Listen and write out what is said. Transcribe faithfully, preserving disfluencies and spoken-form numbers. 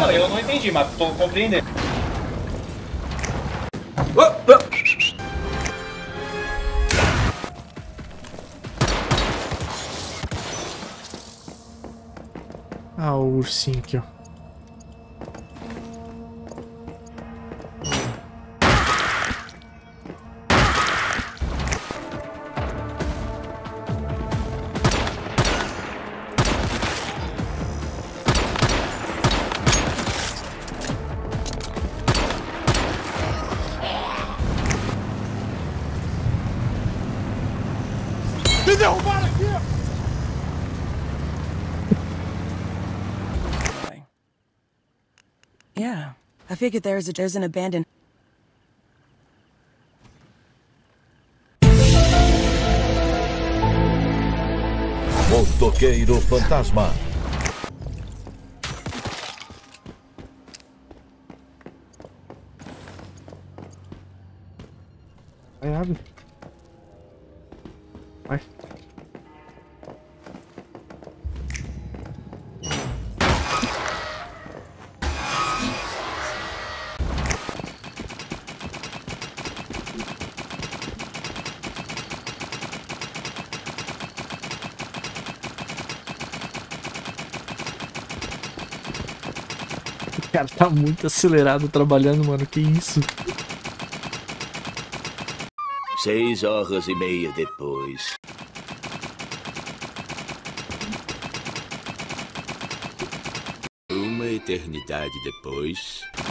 Não, eu não entendi, mas tô compreendendo. Oh, oh. Ah, o ursinho aqui, ó. Me derrubaram aqui! Yeah, I figured there's a there's an abandoned. Motoqueiro Fantasma. Vai, abre. Vai. O cara tá muito acelerado trabalhando, mano. Que isso? Seis horas e meia depois. Uma eternidade depois.